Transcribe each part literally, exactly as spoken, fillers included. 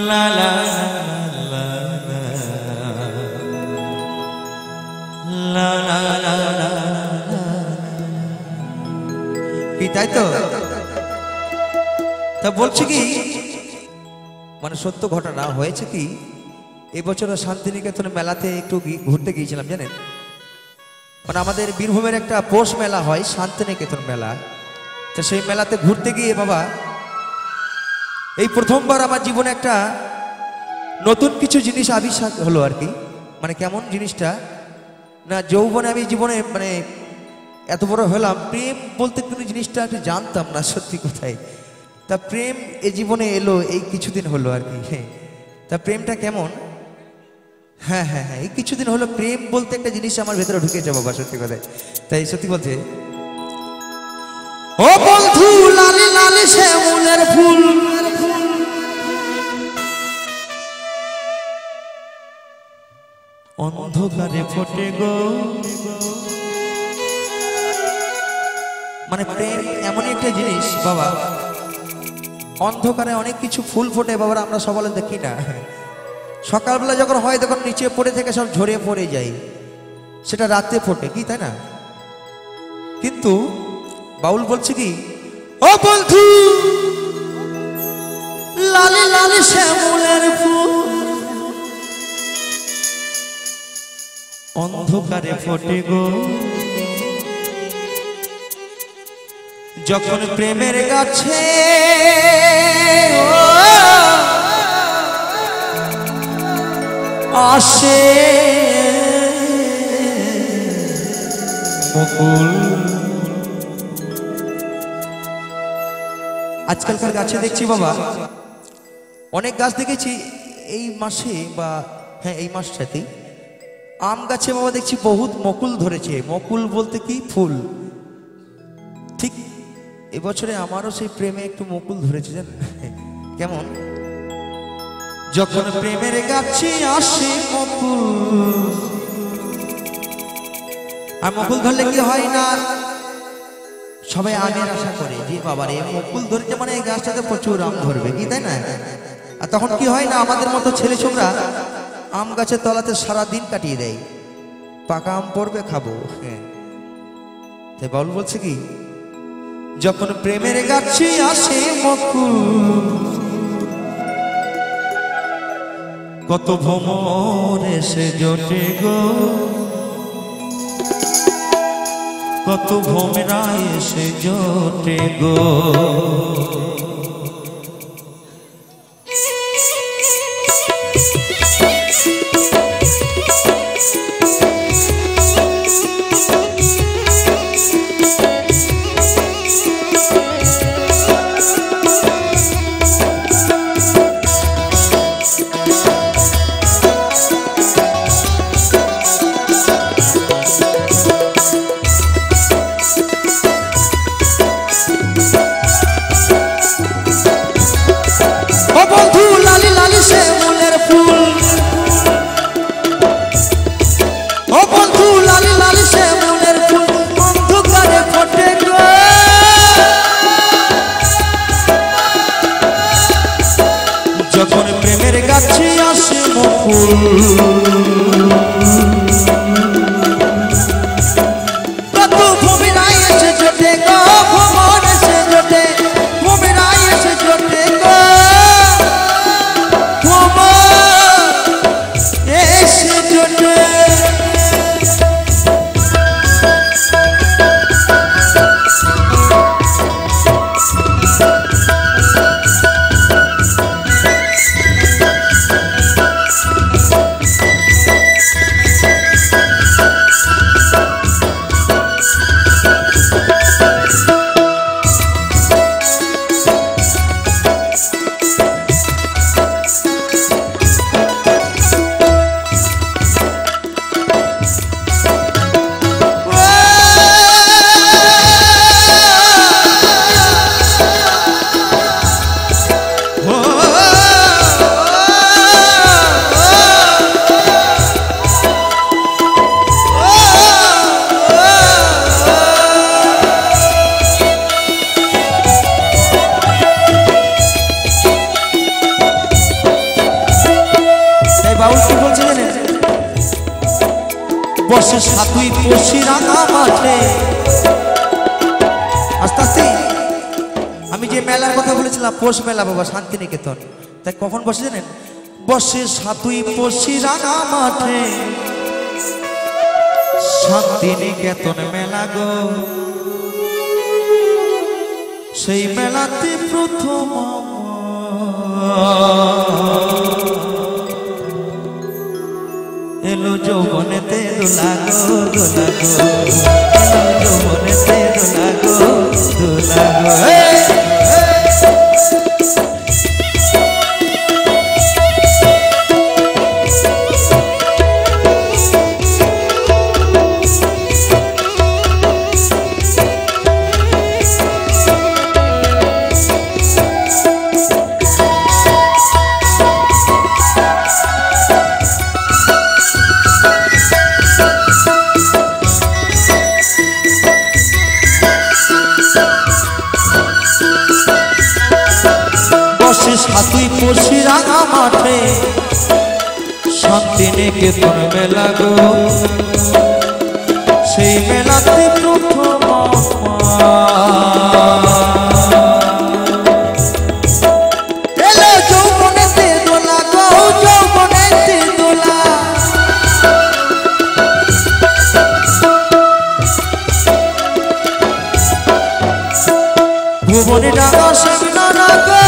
লা লা লা লা লা লা কি তাই তো তা বলছি কি মানে সত্য ঘটনা হয়েছে কি এবছর শান্তিনিকেতন মেলাতে একটু ঘুরতে গিয়েছিলাম জানেন মানে আমাদের বীরভূমের একটা পৌষ মেলা হয় শান্তিনিকেতন মেলা তো সেই মেলাতে ঘুরতে গিয়ে বাবা এই প্রথমবার আমার জীবনে একটা নতুন কিছু জিনিস আবিষ্কার হলো আর কি মানে কেমন জিনিসটা না যৌবনে আমি জীবনে মানে এত বড় হলাম প্রেম বলতে কোনো জিনিসটা একটু জানতাম না সত্যি কোথায় তা প্রেম এই জীবনে এলো এই কিছুদিন হলো আর কি হ্যাঁ তা প্রেমটা কেমন হ্যাঁ হ্যাঁ হ্যাঁ এই কিছুদিন হলো প্রেম বলতে একটা জিনিস আমার ভেতরে ঢুকেছে বাবা সত্যি কথায় তাই সত্যি বলতে ও বন্ধু লালি লালি শ্যামলের ফুল অন্ধকারে ফোটে গো মানে প্রেম এমনই একটা জিনিস বাবা অন্ধকারে অনেক কিছু ফুল ফোটে বাবা আমরা সকালে দেখি না সকালবেলা যখন হয় তখন নিচে পড়ে থেকে সব ঝরে পড়ে যায় সেটা রাতে ফোটে কি তাই না কিন্তু বাউল বলছে কি ও বন্ধু লালি লালি শ্যামলের ফুল অন্ধকারে ফোটে গো যখন প্রেমের গাছে আসে মুকুল আজকালকার গাছে দেখছি বাবা অনেক গাছ দেখেছি এই মাসে বা হ্যাঁ এই মাসটাতেই আম গাছে বাবা দেখছি বহুত মুকুল ধরেছে মুকুল বলতে কি ফুল ঠিক এবছরে আমারও সেই প্রেমে একটু মুকুল ধরেছে জানেন কেমন যখন প্রেমের গাছে আসে মুকুল আর মুকুল ধরলে কি হয় না সবাই আমের আশা করে যে বাবার এই মুকুল ধরেছে মানে এই গাছটাতে প্রচুর আম ধরবে কি তাই না আর তখন কি হয় না আমাদের মতো ছেলে ছোকরা আম গাছের তলাতে সারা দিন কাটিয়ে দেয় পাকা আম পড়বে খাবো হ্যাঁ তাই বাউল বলছে কি যখন প্রেমের গাছে আসে মুকুল কত ভ্রমর এসে জোটে গো কত ভ্রমরা এসে জোটে গো যখন প্রেমের গাছে আসে মুকুল কত ভূমিরা এসে জোটে গো ভ্রমর এসে জোটে ভূমিরা এসে জোটে গো ভ্রমর এসে জোটে বসে সাতুই পশি রাঙা মাঠে। আস্তে আস্তে আমি যে মেলার কথা বলেছিলাম পৌষ মেলা বাবা শান্তিনিকেতন, তাই কখন বসে জানেন? বসে সাতুই পশি রাঙা মাঠে শান্তিনিকেতন মেলা গো। সেই মেলাতে প্রথম এলো যৌবনেতে দোলা গো দোলা গো, এলো যৌবনেতে দোলা গো দোলা গো। সাতুই পশি রাঙা মাঠে শান্তিনিকেতন মেলা গো। সেই মেলাতে প্রথম এলো যৌবনেতে দোলা গো যৌবনেতে দোলা। ভুবনে ডাঙা সেমিনা গো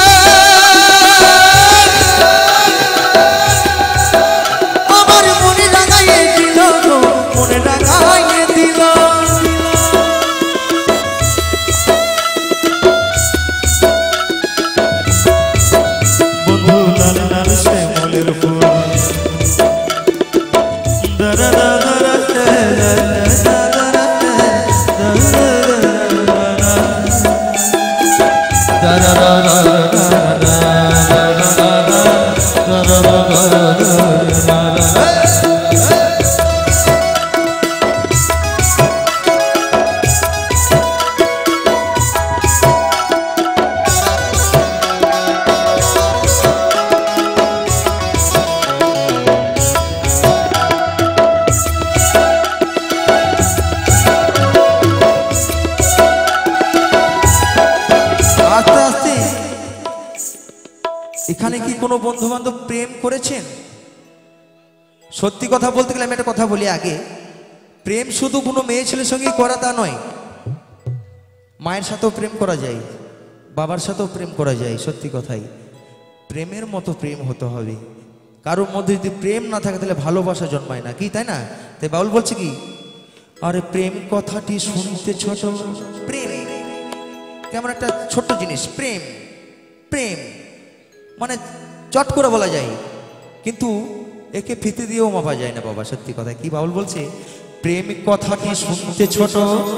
এখানে কি কোনো বন্ধু বান্ধব প্রেম করেছেন? সত্যি কথা বলতে গেলে আমি একটা কথা বলি আগে, প্রেম শুধু কোনো মেয়ে ছেলের সঙ্গে করা তা নয়, মায়ের সাথেও প্রেম করা যায়, বাবার সাথেও প্রেম করা যায়। সত্যি কথাই প্রেমের মতো প্রেম হতে হবে। কারোর মধ্যে যদি প্রেম না থাকে তাহলে ভালোবাসা জন্মায় না, কি তাই না? তাই বাউল বলছে কি, আরে প্রেম কথাটি শুনতে ছোট, প্রেম কেমন একটা ছোট্ট জিনিস, প্রেম প্রেম মানে চট করে বলা যায়, কিন্তু একে ফিতে দিয়েও মাপা যায় না বাবা। সত্যি কথা কি বাউল বলছে, প্রেম কথাটি শুনতে ছোট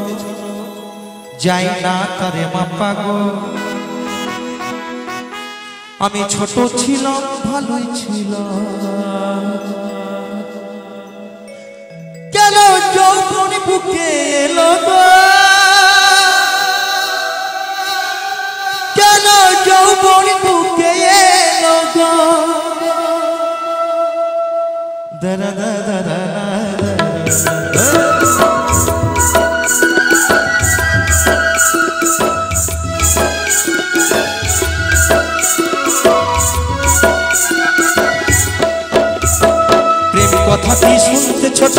যায় না তারে মাপা গো। আমি ছোট ছিলাম ভালোই ছিল, কেন যৌবন বুকে এলো গো, কেন যৌবন বুকে এলো গো। দাদা দাদা দাদা প্রেম কথাটি শুনতে ছোট,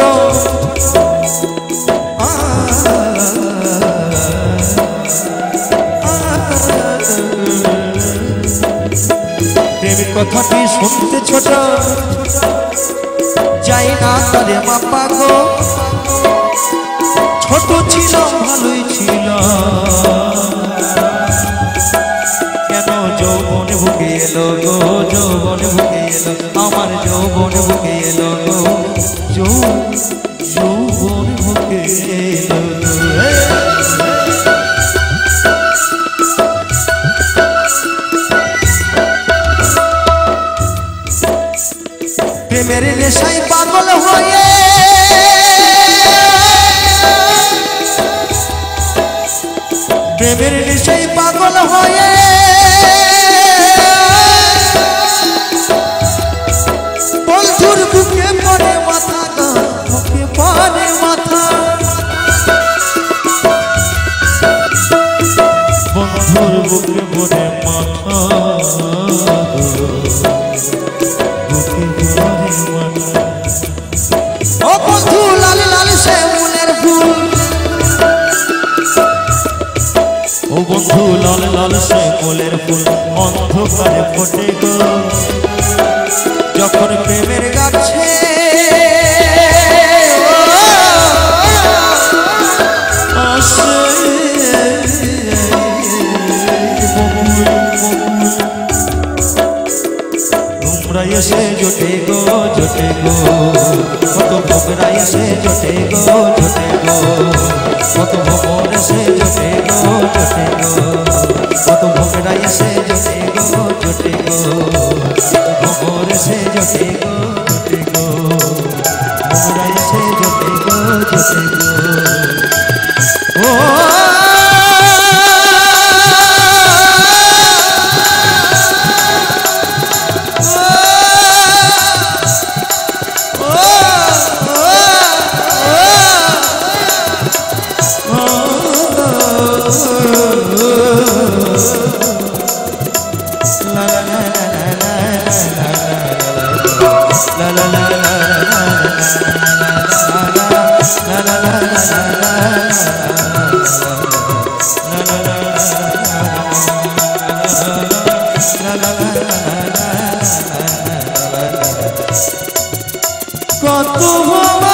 প্রেম কথাটি শুনতে ছোট যাই না তারে মাপা গো। ছোট ছিল ভালোই ছিল, কেন যৌবন বুকে এলো গো, যৌবন বুকে এলো আমার, যৌবন বুকে এলো গো, যৌবন বুকে এলো। প্রেমের নেশায় পাগল হয়ে প্রেমের নেশায় পাগল হয়ে বন্ধুর বুকে পড়ে মাথা গা বুকে পড়ে বুকে ভরে মাথা বুকে ভরে মাথা ও বন্ধু লাল লাল শ্যামলের ফুল ও বন্ধু লাল লাল শ্যামলের ফুল অন্ধকারে ফোটে গো যখন প্রেমের গাছে তোমরা এসে জোটে গো জোটে গো কত ভোগরা এসে জোটে গো জোটে গো কত ভোগর এসে জোটে গো জোটে গো কত ভোগরা এসে জোটে গো জোটে গো ভোগর এসে জোটে গো জোটে গো ভোগরা এসে জোটে গো জোটে গো ও কত